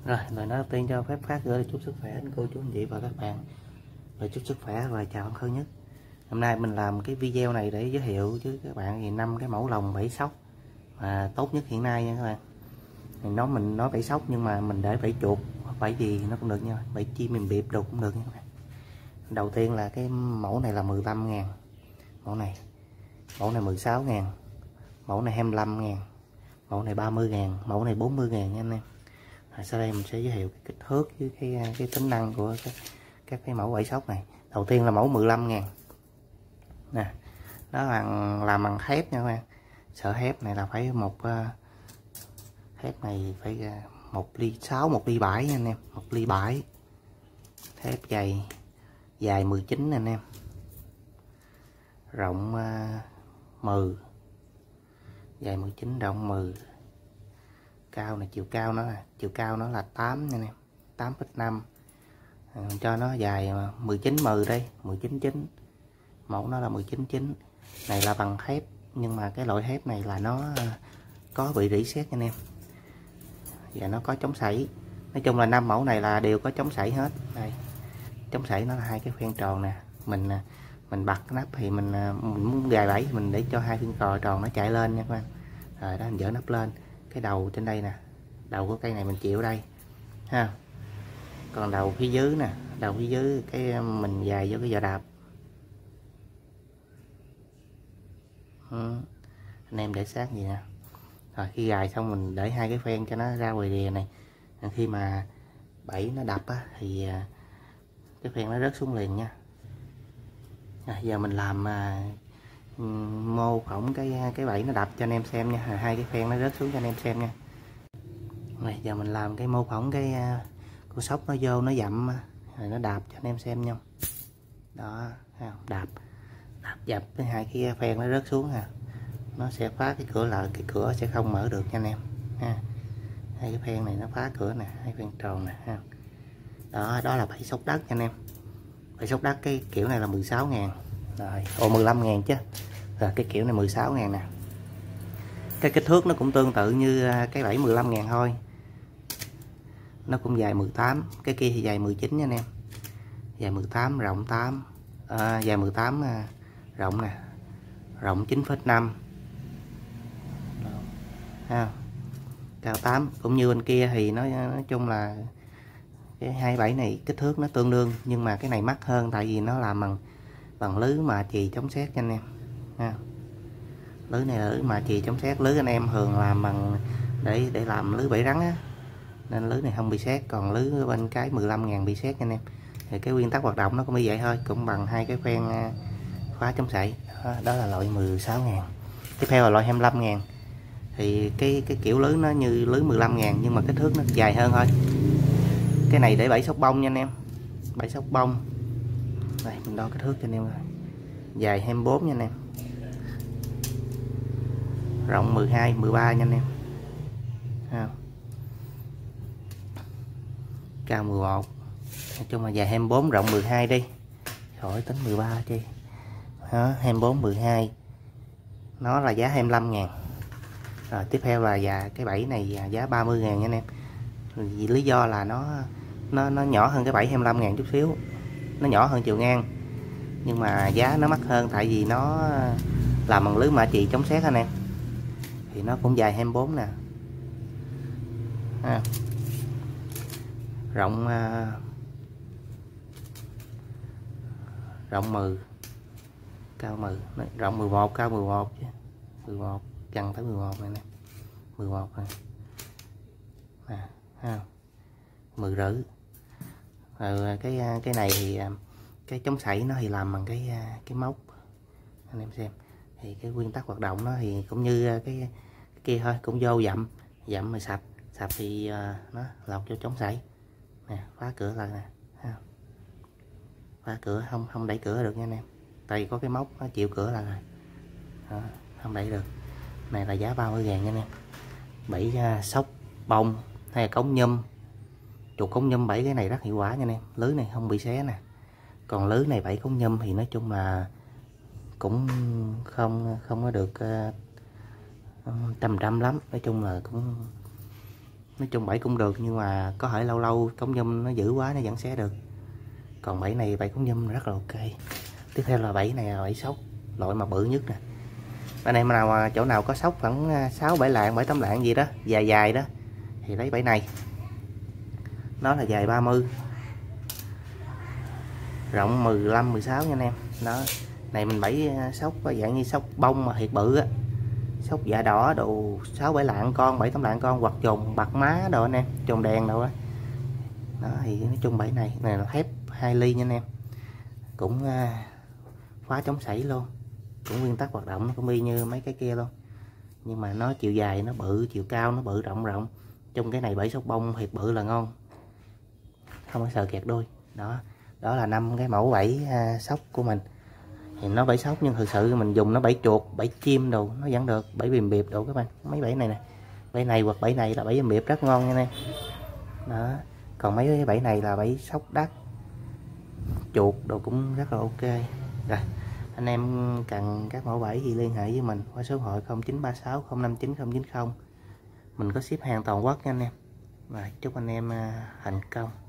Rồi, lời nói đầu tiên cho phép phát gửi lời chúc sức khỏe đến cô chú anh chị và các bạn. Lời chúc sức khỏe và chào Khơi Nhất. Hôm nay mình làm cái video này để giới thiệu với các bạn thì 5 cái mẫu lồng bẫy sóc mà tốt nhất hiện nay nha các bạn. Thì mình nói bẫy sóc nhưng mà mình để bẫy chuột, bẫy gì nó cũng được nha, bẫy chim mềm biệp đồ cũng được nha các bạn. Đầu tiên là cái mẫu này là 15.000, mẫu này 16.000, mẫu này 25.000, mẫu này 30.000, mẫu này 40.000 nha anh em. Sau đây mình sẽ giới thiệu cái kích thước với cái tính năng của các cái mẫu bẫy sóc này. Đầu tiên là mẫu 15.000 nè, nó làm bằng thép nha các bạn. Sợi thép này là phải thép này phải 1,6 ly 1,7 ly nha anh em, 1,7 ly. Thép dài 19 nè anh em, rộng 10, dài 19, rộng 10. Cao này, chiều cao nó là 8 nha anh em, 8,5. Cho nó dài 19 đây, 19,9. Mẫu nó là 19,9. Này là bằng thép nhưng mà cái loại thép này là nó có bị rỉ sét anh em. Và nó có chống sảy. Nói chung là 5 mẫu này là đều có chống sảy hết. Đây. Chống sảy nó là 2 cái khoen tròn nè. Mình bật cái nắp thì mình muốn gài bẫy mình để cho 2 khoen tròn nó chạy lên nha các bạn. Rồi đó, mình dỡ nắp lên. Cái đầu trên đây nè, đầu của cây này mình chịu đây ha. Còn đầu phía dưới nè, đầu phía dưới cái mình gài vô cái giò đạp. Anh em để sát gì nè. Rồi khi gài xong mình để 2 cái phen cho nó ra ngoài rìa này. Khi mà bẫy nó đập á, thì cái phen nó rớt xuống liền nha. Giờ mình làm mô phỏng cái bẫy nó đập cho anh em xem nha. 2 cái phen nó rớt xuống cho anh em xem nha. Này, giờ mình làm cái mô phỏng cái con sóc nó vô nó dặm rồi nó đạp cho anh em xem nha. Đó, đạp dập với 2 cái phen nó rớt xuống ha. Nó sẽ phá cái cửa lại, cái cửa sẽ không mở được nha anh em ha. 2 cái phen này nó phá cửa nè, 2 phen tròn nè ha. Đó là bẫy sóc đất nha anh em. Bẫy sóc đất cái kiểu này là 16.000 rồi, 15.000 chứ. Rồi cái kiểu này 16.000 nè. Cái kích thước nó cũng tương tự như cái bẫy 15.000 thôi. Nó cũng dài 18, cái kia thì dài 19 nha anh em. Dài 18, rộng 8. Dài 18 rộng nè. Rộng 9,5. Ha. Cao 8, cũng như bên kia thì nói chung là cái 27 này kích thước nó tương đương, nhưng mà cái này mắc hơn tại vì nó làm bằng lưới mà chì chống sét cho anh em ha. Lưới này là lưới mà chì chống sét, lưới anh em thường làm bằng để làm lưới bẫy rắn á, nên lưới này không bị sét, còn lưới bên cái 15.000 bị sét anh em. Thì cái nguyên tắc hoạt động nó cũng như vậy thôi, cũng bằng 2 cái phen khóa chống sảy. Đó là loại 16.000. Tiếp theo là loại 25.000. Thì cái kiểu lưới nó như lưới 15.000 nhưng mà kích thước nó dài hơn thôi. Cái này để bẫy sóc bông nha anh em, bẫy sóc bông. Đây mình đo kích thước cho anh em rồi. Dài 24 nha anh em, rộng 12, 13 nha anh em ha. Cao 11. Nói chung là dài 24, rộng 12 đi, khỏi tính 13 chi. Đó, 24, 12. Nó là giá 25.000. Rồi tiếp theo là cái bẫy này giá 30.000 nha anh em. Vì lý do là nó nhỏ hơn cái bẫy 25.000 chút xíu. Nó nhỏ hơn chiều ngang. Nhưng mà giá nó mắc hơn tại vì nó làm bằng lưới mạ chì chống sét anh em. Thì nó cũng dài 24 nè. Ha. Rộng 10, cao 10, rộng 11, cao 11 chứ. 11, gần tới 11 này nè. 11 này. Nè, ha. 10 rưỡi. Rồi cái này thì cái chống sảy nó thì làm bằng cái móc. Anh em xem. Thì cái nguyên tắc hoạt động nó thì cũng như cái kia thôi, cũng vô dặm mà sập thì nó lọc cho chống sảy. Nè, phá cửa lại nè. Ha. Phá cửa không đẩy cửa được nha anh em. Tại vì có cái móc nó chịu cửa lại rồi. Đó, không đẩy được. Này là giá 30.000 nha anh em. Bẫy sóc bông hay là cống nhum, chuột cống nhum bẫy cái này rất hiệu quả nha anh em. Lưới này không bị xé nè. Còn lưới này bẫy cống nhum thì nói chung là cũng không có được trăm lắm. Nói chung là cũng Nói chung bẫy cũng được, nhưng mà có thể lâu lâu cống nhum nó dữ quá nó vẫn xé được. Còn bẫy này bẫy cống nhum rất là ok. Tiếp theo là bẫy này là bẫy sóc, loại mà bự nhất nè. Anh em nào chỗ nào có sóc khoảng 6-7 lạng 7-8 lạng gì đó, dài dài đó thì lấy bẫy này. Nó là dài 30, rộng 15-16 nha anh em. Đó, này mình bẫy sóc có dạng như sóc bông mà thiệt bự á. Sóc dạ đỏ đồ 6-7 lạng con, 7-8 lạng con, hoặc trồn bạc má đồ anh em, trồn đèn đồ á. Đó thì nói chung bẫy này là thép 2 ly nha anh em. Cũng khóa chống sảy luôn. Cũng nguyên tắc hoạt động nó cũng y như mấy cái kia luôn. Nhưng mà nó chiều dài nó bự, chiều cao nó bự rộng rộng. Trong cái này bẫy sóc bông thiệt bự là ngon. Không có sợ kẹt đuôi. Đó, đó là 5 cái mẫu bẫy sóc của mình. Thì nó bẫy sóc nhưng thực sự mình dùng nó bẫy chuột, bẫy chim đồ nó vẫn được, bẫy bìm biệp đồ các bạn. Mấy bẫy này nè. Bẫy này hoặc bẫy này là bẫy bìm biệp rất ngon nha anh em. Đó. Còn mấy cái bẫy này là bẫy sóc đắt, chuột đồ cũng rất là ok. Rồi, anh em cần các mẫu bẫy thì liên hệ với mình qua số hội 0936 059 090. Mình có ship hàng toàn quốc nha anh em. Rồi, chúc anh em thành công.